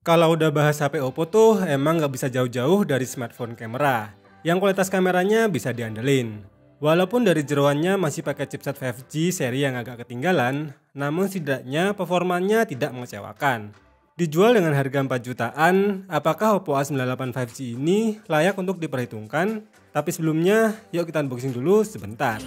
Kalau udah bahas HP Oppo tuh emang nggak bisa jauh-jauh dari smartphone kamera yang kualitas kameranya bisa diandelin. Walaupun dari jeroannya masih pakai chipset 5G seri yang agak ketinggalan, namun setidaknya performanya tidak mengecewakan. Dijual dengan harga 4 jutaan, apakah Oppo A98 5G ini layak untuk diperhitungkan? Tapi sebelumnya, yuk kita unboxing dulu sebentar.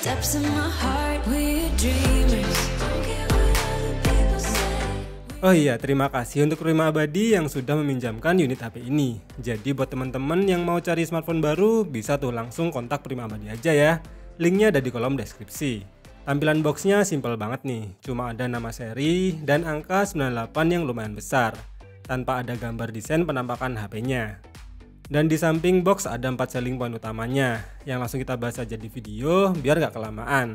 Oh iya, terima kasih untuk Prima Abadi yang sudah meminjamkan unit HP ini. Jadi buat teman-teman yang mau cari smartphone baru, bisa tuh langsung kontak Prima Abadi aja ya. Linknya ada di kolom deskripsi. Tampilan boxnya simple banget nih, cuma ada nama seri dan angka 98 yang lumayan besar, tanpa ada gambar desain penampakan HP-nya. Dan di samping box ada 4 selling point utamanya, yang langsung kita bahas aja di video biar gak kelamaan.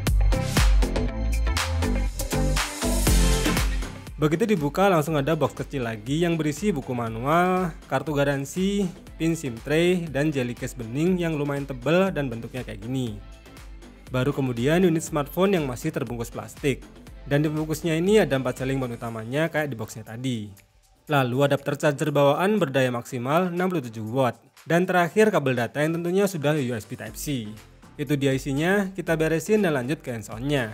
Begitu dibuka langsung ada box kecil lagi yang berisi buku manual, kartu garansi, pin SIM tray, dan jelly case bening yang lumayan tebal dan bentuknya kayak gini. Baru kemudian unit smartphone yang masih terbungkus plastik. Dan di bungkusnya ini ada 4 selling point utamanya kayak di boxnya tadi. Lalu adapter charger bawaan berdaya maksimal 67 watt. Dan terakhir kabel data yang tentunya sudah USB Type-C. Itu dia isinya, kita beresin dan lanjut ke hands-on-nya.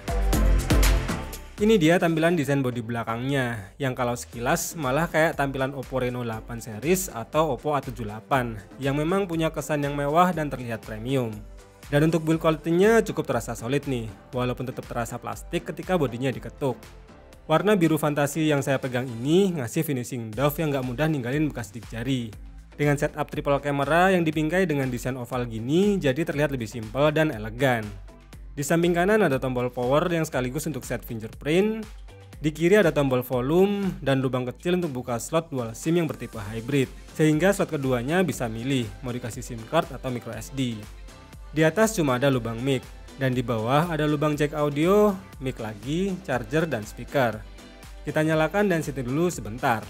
Ini dia tampilan desain bodi belakangnya, yang kalau sekilas malah kayak tampilan Oppo Reno 8 series atau Oppo A78, yang memang punya kesan yang mewah dan terlihat premium. Dan untuk build quality-nya cukup terasa solid nih, walaupun tetap terasa plastik ketika bodinya diketuk. Warna biru fantasi yang saya pegang ini ngasih finishing doff yang gak mudah ninggalin bekas sidik jari. Dengan setup triple camera yang dibingkai dengan desain oval gini, jadi terlihat lebih simpel dan elegan. Di samping kanan ada tombol power yang sekaligus untuk set fingerprint. Di kiri ada tombol volume dan lubang kecil untuk buka slot dual SIM yang bertipe hybrid. Sehingga slot keduanya bisa milih mau dikasih SIM card atau micro SD. Di atas cuma ada lubang mic dan di bawah ada lubang jack audio, mic lagi, charger dan speaker. Kita nyalakan dan setting dulu sebentar.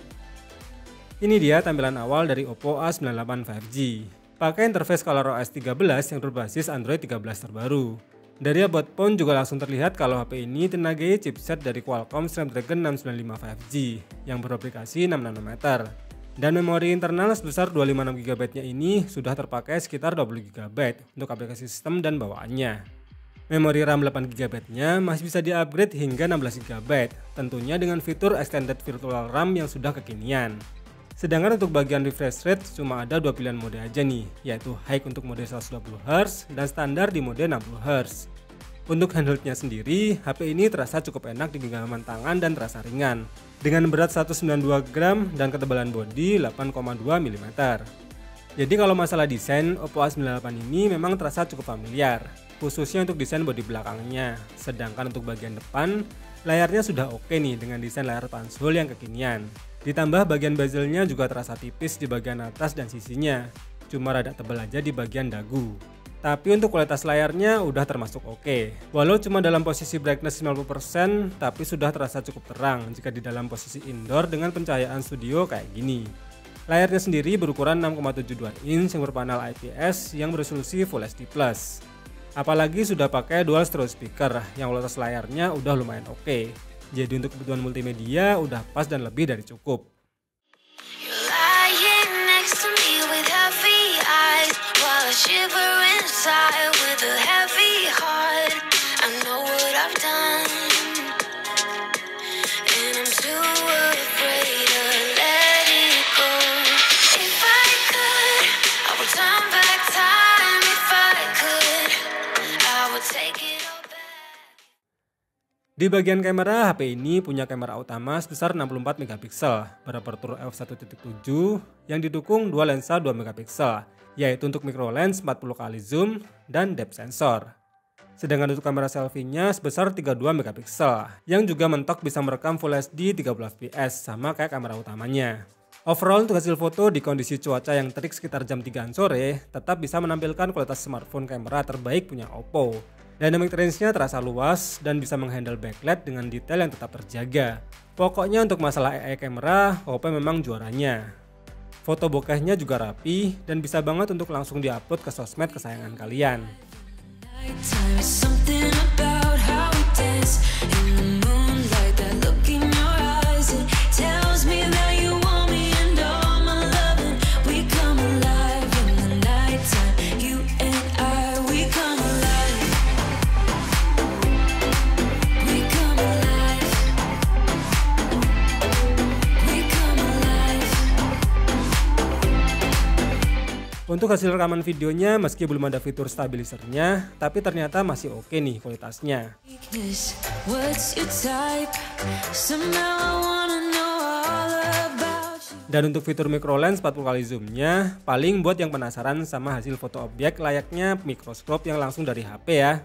Ini dia tampilan awal dari Oppo A98 5G. Pakai interface ColorOS 13 yang berbasis Android 13 terbaru. Dari abot phone juga langsung terlihat kalau HP ini tenagai chipset dari Qualcomm Snapdragon 695 5G yang beraplikasi 6 nanometer. Dan memori internal sebesar 256GB-nya ini sudah terpakai sekitar 20GB untuk aplikasi sistem dan bawaannya. Memori RAM 8GB-nya masih bisa di-upgrade hingga 16GB, tentunya dengan fitur Extended Virtual RAM yang sudah kekinian. Sedangkan untuk bagian refresh rate cuma ada 2 pilihan mode aja nih, yaitu high untuk mode 120Hz dan standar di mode 60Hz. Untuk handheldnya sendiri, HP ini terasa cukup enak di genggaman tangan dan terasa ringan, dengan berat 192 gram dan ketebalan bodi 8,2 mm. Jadi kalau masalah desain, Oppo A98 ini memang terasa cukup familiar, khususnya untuk desain bodi belakangnya. Sedangkan untuk bagian depan, layarnya sudah oke nih dengan desain layar punch-hole yang kekinian. Ditambah bagian bezelnya juga terasa tipis di bagian atas dan sisinya, cuma rada tebal aja di bagian dagu. Tapi untuk kualitas layarnya udah termasuk oke. Walau cuma dalam posisi brightness 50%, tapi sudah terasa cukup terang jika di dalam posisi indoor dengan pencahayaan studio kayak gini. Layarnya sendiri berukuran 6,72 inch yang berpanel IPS yang beresolusi Full HD+. Apalagi sudah pakai dual stereo speaker yang kualitas layarnya udah lumayan oke. Jadi untuk kebutuhan multimedia udah pas dan lebih dari cukup. Di bagian kamera, HP ini punya kamera utama sebesar 64 MP berapertur f1.7 yang didukung dua lensa 2 MP, yaitu untuk micro lens 40 kali zoom dan depth sensor. Sedangkan untuk kamera selfie-nya sebesar 32 MP yang juga mentok bisa merekam Full HD 30fps sama kayak kamera utamanya. Overall untuk hasil foto di kondisi cuaca yang terik sekitar jam 3 sore tetap bisa menampilkan kualitas smartphone kamera terbaik punya Oppo. Dynamic range-nya terasa luas dan bisa menghandle backlight dengan detail yang tetap terjaga. Pokoknya untuk masalah AI kamera, Oppo memang juaranya. Foto bokehnya juga rapi dan bisa banget untuk langsung diupload ke sosmed kesayangan kalian. In the moonlight, that look in your eyes, it tells me that you Untuk hasil rekaman videonya meski belum ada fitur stabilisernya, tapi ternyata masih oke nih kualitasnya. Dan untuk fitur micro lens 40 kali zoomnya, paling buat yang penasaran sama hasil foto objek layaknya microscope yang langsung dari HP ya.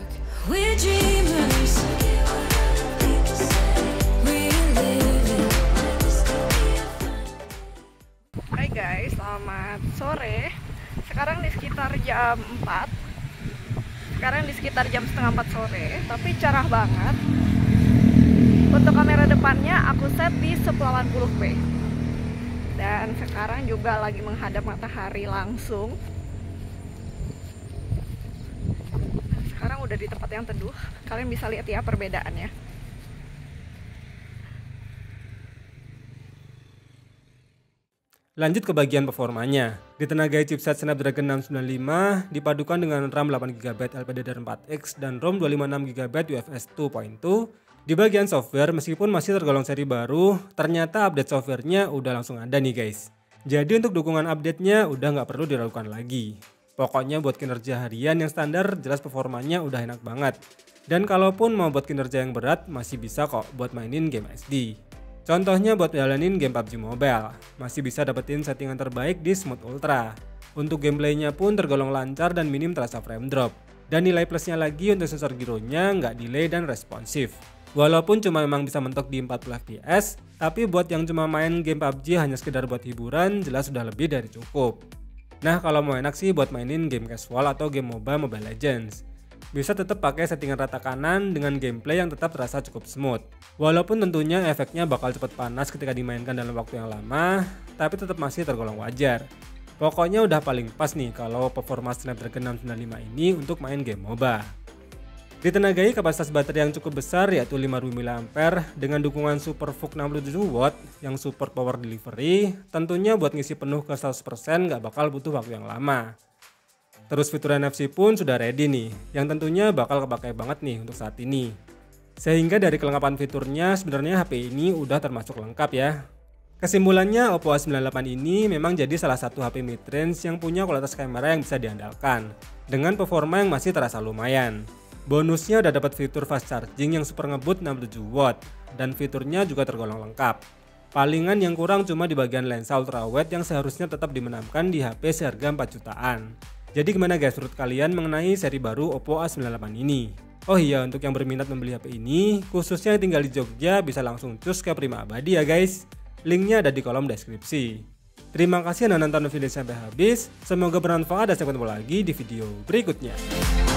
Hai guys, selamat sore. Sekarang di sekitar jam 4. Sekarang di sekitar jam setengah 4 sore, tapi cerah banget. Untuk kamera depannya aku set di 1080p. Dan sekarang juga lagi menghadap matahari langsung. Sekarang udah di tempat yang teduh. Kalian bisa lihat ya perbedaannya. Lanjut ke bagian performanya. Ditenagai chipset Snapdragon 695 dipadukan dengan RAM 8GB LPDDR4X dan ROM 256GB UFS 2.2. Di bagian software, meskipun masih tergolong seri baru, ternyata update softwarenya udah langsung ada nih guys. Jadi untuk dukungan update-nya udah nggak perlu diragukan lagi. Pokoknya buat kinerja harian yang standar, jelas performanya udah enak banget. Dan kalaupun mau buat kinerja yang berat, masih bisa kok buat mainin game SD. Contohnya buat jalanin game PUBG Mobile, masih bisa dapetin settingan terbaik di Smooth Ultra. Untuk gameplaynya pun tergolong lancar dan minim terasa frame drop. Dan nilai plusnya lagi untuk sensor gyronya nggak delay dan responsif. Walaupun cuma memang bisa mentok di 40 fps, tapi buat yang cuma main game PUBG hanya sekedar buat hiburan, jelas sudah lebih dari cukup. Nah kalau mau enak sih buat mainin game casual atau game MOBA Mobile Legends. Bisa tetap pakai settingan rata kanan dengan gameplay yang tetap terasa cukup smooth. Walaupun tentunya efeknya bakal cepat panas ketika dimainkan dalam waktu yang lama, tapi tetap masih tergolong wajar. Pokoknya udah paling pas nih kalau performa Snapdragon 695 ini untuk main game MOBA. Ditenagai kapasitas baterai yang cukup besar yaitu 5000 mAh dengan dukungan Super VOOC 67W yang support power delivery, tentunya buat ngisi penuh ke 100% nggak bakal butuh waktu yang lama. Terus fitur NFC pun sudah ready nih, yang tentunya bakal kepakai banget nih untuk saat ini. Sehingga dari kelengkapan fiturnya sebenarnya HP ini udah termasuk lengkap ya. Kesimpulannya Oppo A98 ini memang jadi salah satu HP mid-range yang punya kualitas kamera yang bisa diandalkan, dengan performa yang masih terasa lumayan. Bonusnya udah dapat fitur fast charging yang super ngebut 67W dan fiturnya juga tergolong lengkap. Palingan yang kurang cuma di bagian lensa ultrawide yang seharusnya tetap dimenamkan di HP seharga 4 jutaan. Jadi gimana guys menurut kalian mengenai seri baru Oppo A98 ini? Oh iya, untuk yang berminat membeli HP ini, khususnya yang tinggal di Jogja bisa langsung cus ke Prima Abadi ya guys. Linknya ada di kolom deskripsi. Terima kasih Anda nonton video sampai habis. Semoga bermanfaat dan sampai ketemu lagi di video berikutnya.